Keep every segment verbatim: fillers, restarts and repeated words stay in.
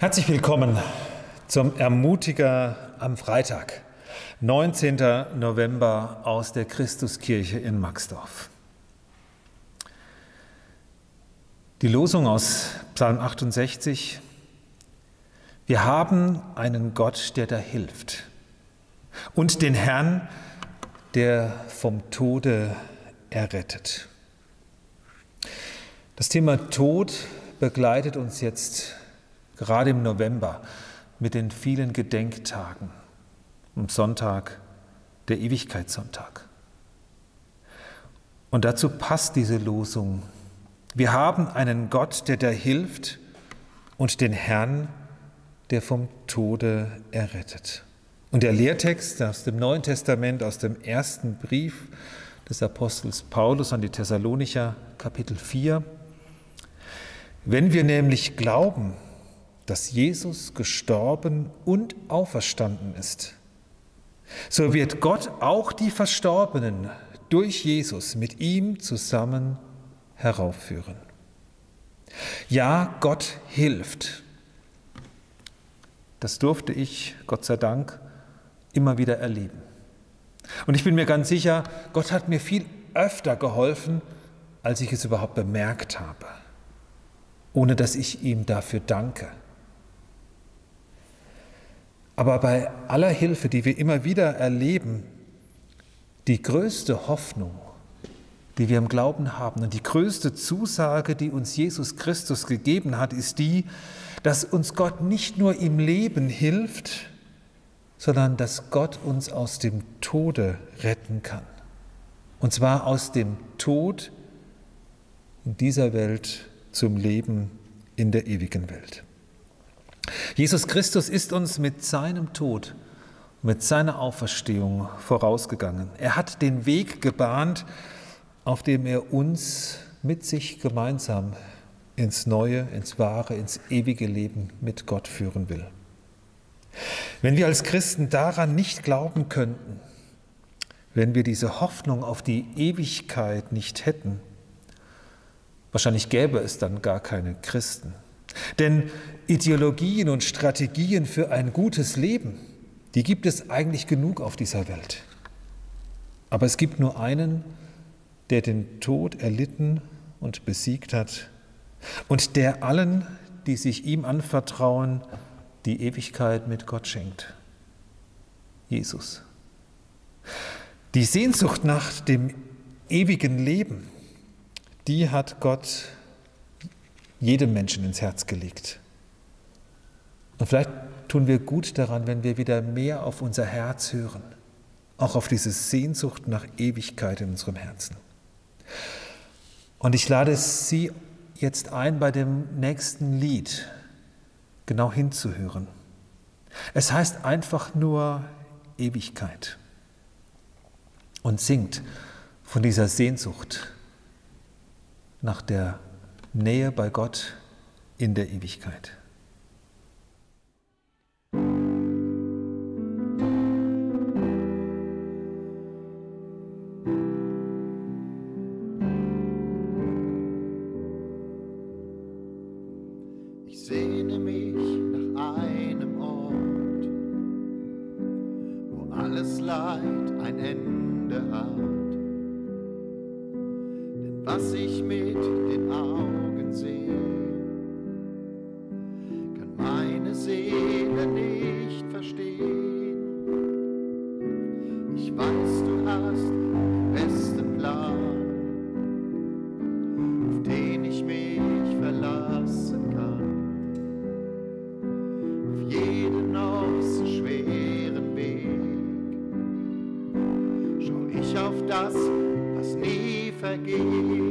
Herzlich willkommen zum Ermutiger am Freitag, neunzehnten November aus der Christuskirche in Maxdorf. Die Losung aus Psalm achtundsechzig: Wir haben einen Gott, der da hilft, und den Herrn, der vom Tode errettet. Das Thema Tod begleitet uns jetzt gerade im November mit den vielen Gedenktagen. Am Sonntag, der Ewigkeitssonntag. Und dazu passt diese Losung. Wir haben einen Gott, der da hilft, und den Herrn, der vom Tode errettet. Und der Lehrtext aus dem Neuen Testament, aus dem ersten Brief des Apostels Paulus an die Thessalonicher, Kapitel vier. Wenn wir nämlich glauben, dass Jesus gestorben und auferstanden ist, so wird Gott auch die Verstorbenen durch Jesus mit ihm zusammen heraufführen. Ja, Gott hilft. Das durfte ich, Gott sei Dank, immer wieder erleben. Und ich bin mir ganz sicher, Gott hat mir viel öfter geholfen, als ich es überhaupt bemerkt habe, ohne dass ich ihm dafür danke. Aber bei aller Hilfe, die wir immer wieder erleben, die größte Hoffnung, die wir im Glauben haben und die größte Zusage, die uns Jesus Christus gegeben hat, ist die, dass uns Gott nicht nur im Leben hilft, sondern dass Gott uns aus dem Tode retten kann. Und zwar aus dem Tod in dieser Welt zum Leben in der ewigen Welt. Jesus Christus ist uns mit seinem Tod, mit seiner Auferstehung vorausgegangen. Er hat den Weg gebahnt, auf dem er uns mit sich gemeinsam ins neue, ins wahre, ins ewige Leben mit Gott führen will. Wenn wir als Christen daran nicht glauben könnten, wenn wir diese Hoffnung auf die Ewigkeit nicht hätten, wahrscheinlich gäbe es dann gar keine Christen. Denn Ideologien und Strategien für ein gutes Leben, die gibt es eigentlich genug auf dieser Welt. Aber es gibt nur einen, der den Tod erlitten und besiegt hat und der allen, die sich ihm anvertrauen, die Ewigkeit mit Gott schenkt. Jesus. Die Sehnsucht nach dem ewigen Leben, die hat Gott jedem Menschen ins Herz gelegt. Und vielleicht tun wir gut daran, wenn wir wieder mehr auf unser Herz hören, auch auf diese Sehnsucht nach Ewigkeit in unserem Herzen. Und ich lade Sie jetzt ein, bei dem nächsten Lied genau hinzuhören. Es heißt einfach nur Ewigkeit und singt von dieser Sehnsucht nach der Nähe bei Gott in der Ewigkeit. Ich sehne mich nach einem Ort, wo alles Leid ein Ende hat. Denn was ich mit den Augen sehe, kann meine Seele nicht verstehen. Ich weiß, du hast den besten Plan, auf den ich mich verlassen kann. Auf jeden noch so schweren Weg schau ich auf das, was nie vergeht.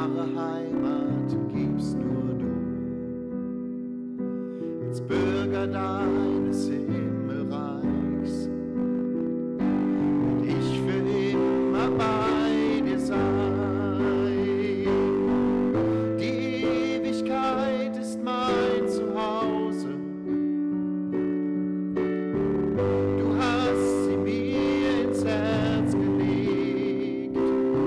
wahre Heimat gibst nur du. Als Bürger deines Himmelreichs will ich für immer bei dir sein. Die Ewigkeit ist mein Zuhause. Du hast sie mir ins Herz gelegt.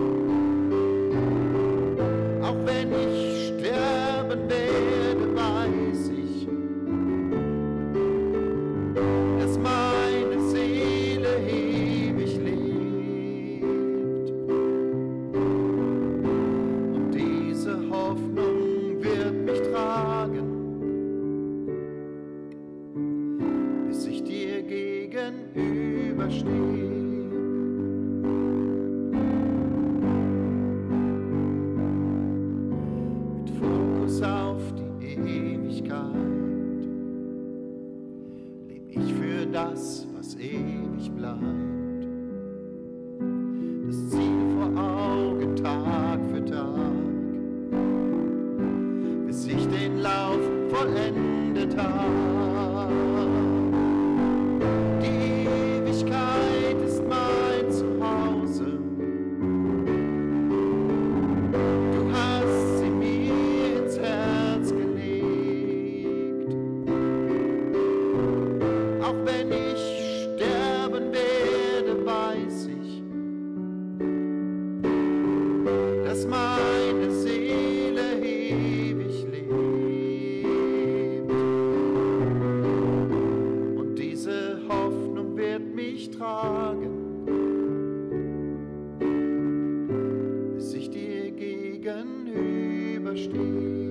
Auch wenn ich sterben werde, weiß ich, dass meine Seele ewig lebt. Und diese Hoffnung wird mich tragen, bis ich dir gegenüberstehe. Mit Fokus auf die Ewigkeit leb ich für das, was ewig bleibt. Das Ziel vor Augen Tag für Tag, bis ich den Lauf vollendet hab. Die Ewigkeit ist mein Zuhause. Du hast sie mir ins Herz gelegt. Auch wenn ich sterben werde, weiß ich, dass meine Seele ewig lebt. Und diese Hoffnung wird mich tragen, bis ich dir gegenüberstehe.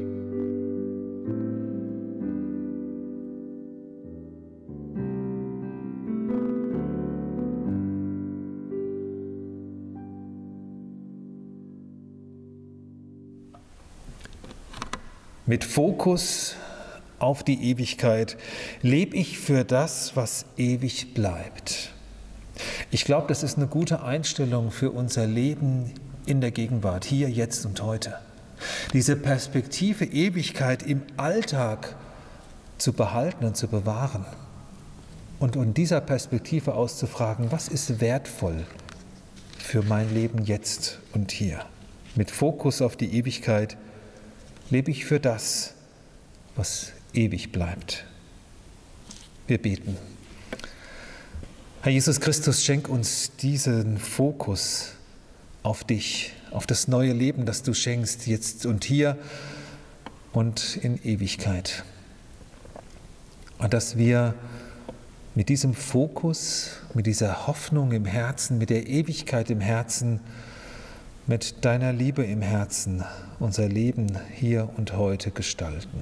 Mit Fokus auf die Ewigkeit lebe ich für das, was ewig bleibt. Ich glaube, das ist eine gute Einstellung für unser Leben in der Gegenwart, hier, jetzt und heute. Diese Perspektive Ewigkeit im Alltag zu behalten und zu bewahren. Und von dieser Perspektive aus zu fragen, was ist wertvoll für mein Leben jetzt und hier? Mit Fokus auf die Ewigkeit lebe ich für das, was ewig bleibt. Wir beten. Herr Jesus Christus, schenk uns diesen Fokus auf dich, auf das neue Leben, das du schenkst, jetzt und hier und in Ewigkeit. Und dass wir mit diesem Fokus, mit dieser Hoffnung im Herzen, mit der Ewigkeit im Herzen, mit deiner Liebe im Herzen unser Leben hier und heute gestalten.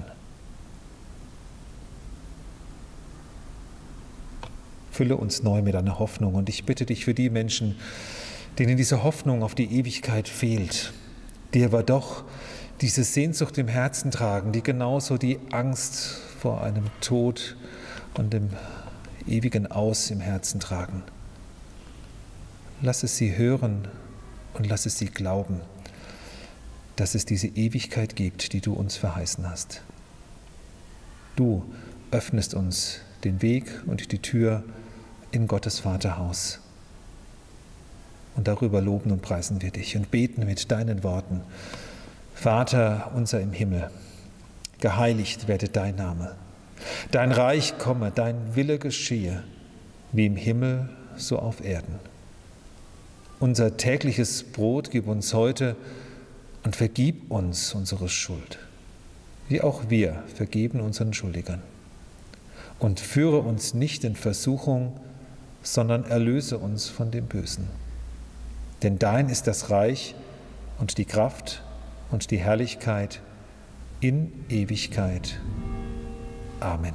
Fülle uns neu mit deiner Hoffnung und ich bitte dich für die Menschen, denen diese Hoffnung auf die Ewigkeit fehlt, die aber doch diese Sehnsucht im Herzen tragen, die genauso die Angst vor einem Tod und dem ewigen Aus im Herzen tragen. Lass es sie hören und lass es sie glauben, dass es diese Ewigkeit gibt, die du uns verheißen hast. Du öffnest uns den Weg und die Tür in Gottes Vaterhaus. Und darüber loben und preisen wir dich und beten mit deinen Worten. Vater unser im Himmel, geheiligt werde dein Name. Dein Reich komme, dein Wille geschehe, wie im Himmel, so auf Erden. Unser tägliches Brot gib uns heute und vergib uns unsere Schuld, wie auch wir vergeben unseren Schuldigern. Und führe uns nicht in Versuchung, sondern erlöse uns von dem Bösen. Denn dein ist das Reich und die Kraft und die Herrlichkeit in Ewigkeit. Amen.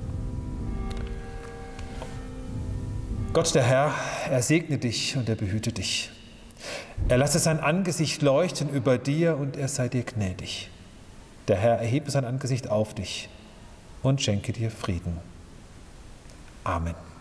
Gott der Herr, er segne dich und er behüte dich. Er lasse sein Angesicht leuchten über dir und er sei dir gnädig. Der Herr erhebe sein Angesicht auf dich und schenke dir Frieden. Amen.